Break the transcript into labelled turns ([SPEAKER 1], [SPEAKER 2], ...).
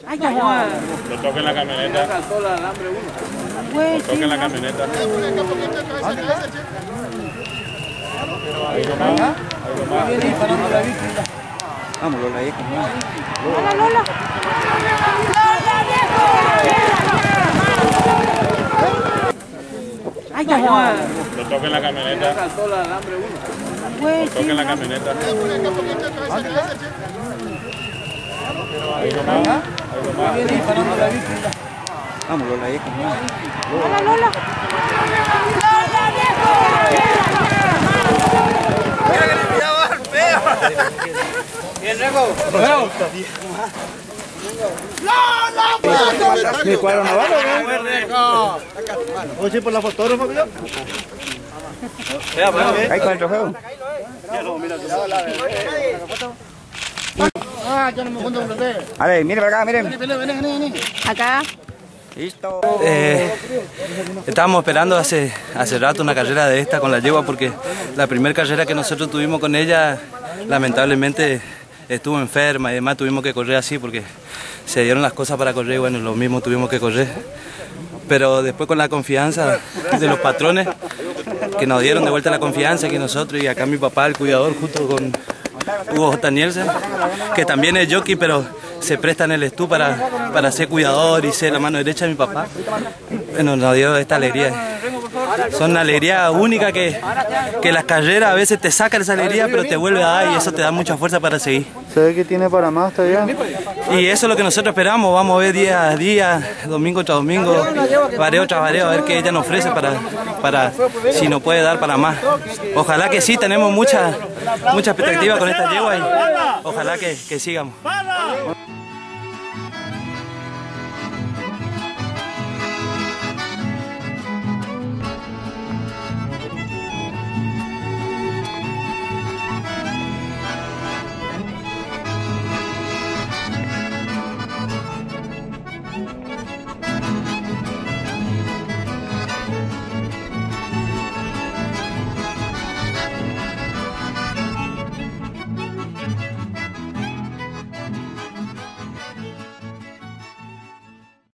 [SPEAKER 1] Lo toca en la camioneta. Lo toca en la camioneta. Ahí nomás.
[SPEAKER 2] Vamos, Lola, ahí.
[SPEAKER 3] Lola, Lola.
[SPEAKER 1] Lo toca en la camioneta. Lo toca en la camioneta. Ahí nomás.
[SPEAKER 2] Vamos, Lola, ahí.
[SPEAKER 3] Lola, Lola.
[SPEAKER 2] ¿Mi cuadro no vale? Oye, por la fotógrafa, mira. Ahí con el trofeo.
[SPEAKER 4] Ya no me junto con ustedes.
[SPEAKER 2] A ver, miren para acá, miren.
[SPEAKER 4] Vení.
[SPEAKER 3] Acá.
[SPEAKER 2] Listo.
[SPEAKER 5] Estábamos esperando hace rato una carrera de esta con la yegua porque la primera carrera que nosotros tuvimos con ella lamentablemente estuvo enferma y además tuvimos que correr así porque se dieron las cosas para correr y bueno, lo mismo tuvimos que correr. Pero después con la confianza de los patrones que nos dieron de vuelta la confianza que nosotros y acá mi papá, el cuidador, junto con Hugo J. Nielsen, que también es jockey, pero se presta en el estú para ser cuidador y ser la mano derecha de mi papá. Bueno, nos dio esta alegría. Son una alegría única que las carreras a veces te sacan esa alegría, pero te vuelve a dar y eso te da mucha fuerza para seguir.
[SPEAKER 2] ¿Se ve que tiene para más todavía?
[SPEAKER 5] Y eso es lo que nosotros esperamos, vamos a ver día a día, domingo tras domingo, vareo tras vareo, a ver qué ella nos ofrece para si nos puede dar para más. Ojalá que sí, tenemos mucha expectativa con esta yegua y ojalá que sigamos.